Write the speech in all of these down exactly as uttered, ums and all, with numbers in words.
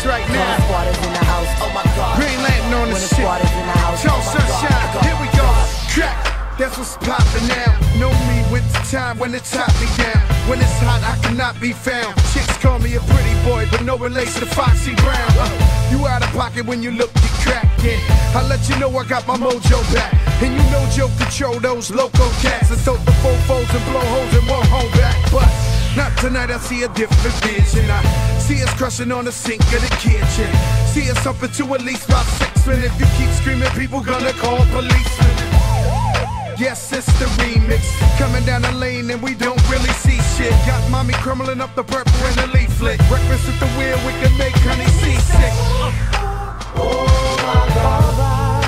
right now. Oh my God. Green Lantern on the shit. Tall sunshine, here we go. Crack. That's what's poppin' now. Know me winter time when it top me down. When it's hot, I cannot be found. Chicks call me a pretty boy, but no relation to Foxy Brown. Uh, you out of pocket when you look get cracked in. I let you know I got my mojo back. And you know Joe control those loco cats. And tote the fofos and blow holes and won't hold back. But not tonight, I see a different vision. I see us crushing on the sink of the kitchen. See us up into at least about six. And if you keep screaming, people gonna call policemen. Yes, it's the remix. Coming down the lane and we don't really see shit. Got mommy crumbling up the purple in the leaflet. Breakfast at the wheel, we can make honey seasick. Oh my God.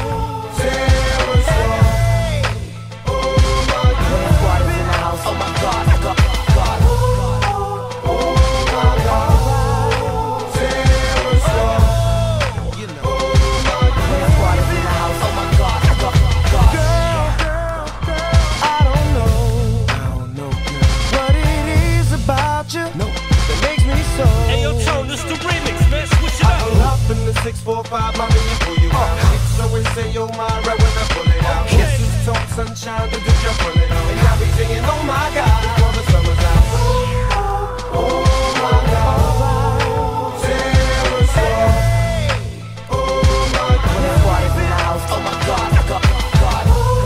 Oh my God. Oh my God. six four five, mommy, you pull you out. It's always say, yo, my right when I pull it out. This is talk sunshine, do the jump on it out. And I be singing, oh my God, before the summer's out. Oh, oh my God. Sarah, Sarah. Oh my God. Oh my God, I got God.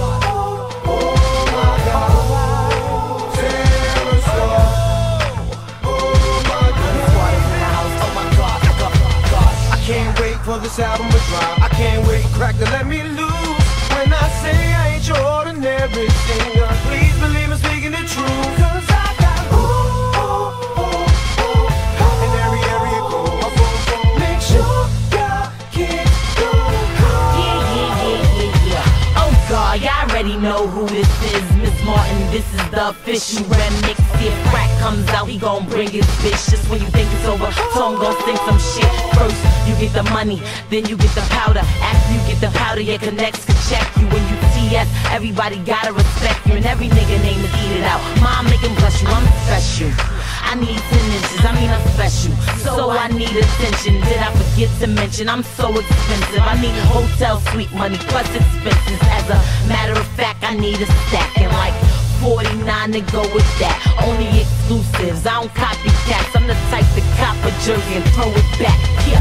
Oh my God. Sarah, Sarah. Oh my God. Oh my God, I got God. I can't wait for this album to drop. I can't wait, crack to let me loose. When I say I ain't your ordinary singer, please believe I'm speaking the truth. Cause I got ooh, ooh, ooh, ooh. In every area go, my phone, phone. Make sure y'all can't go. Yeah, yeah, yeah, yeah, yeah. Oh God, y'all already know who this is. Miss Martin, this is the official remix. See if crack comes out, he gon' bring his bitch. Just when you think it's over, Tone gon' sing some shit. First, you get the money, then you get the powder. After you get the powder, your connects can check you. When you T S, everybody gotta respect you. And every nigga name is eat it out. Mom make him bless you, I'm special. I need ten inches, I mean I'm special. So I need attention. Did I forget to mention I'm so expensive? I need hotel suite money plus expenses. As a matter of fact, I need a stack. And like forty-nine to go with that. Only exclusives, I don't copycats. I'm the type to cop a jersey and throw it back. Yeah.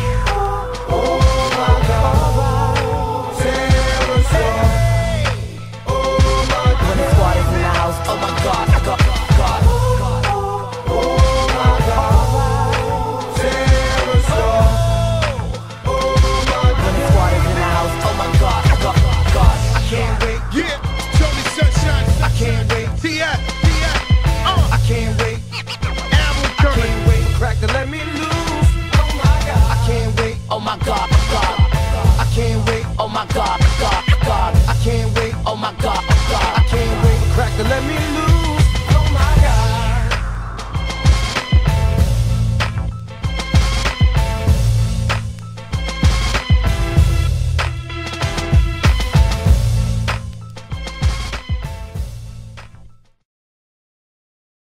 Oh my God. Sarah, Sarah. Oh my God. When the squad is in the house, oh my God, I got God. Oh my God. Sarah, Sarah. Oh my God. When the squad is in the house, oh my God, I got God. I can't wait. Yeah, Tony Sunshine. I can't wait. T I, T I, uh, I can't wait. album I coming. can't wait. Crack to let me loose. Oh my God. I can't wait. Oh my God, God. I can't wait. Oh my God.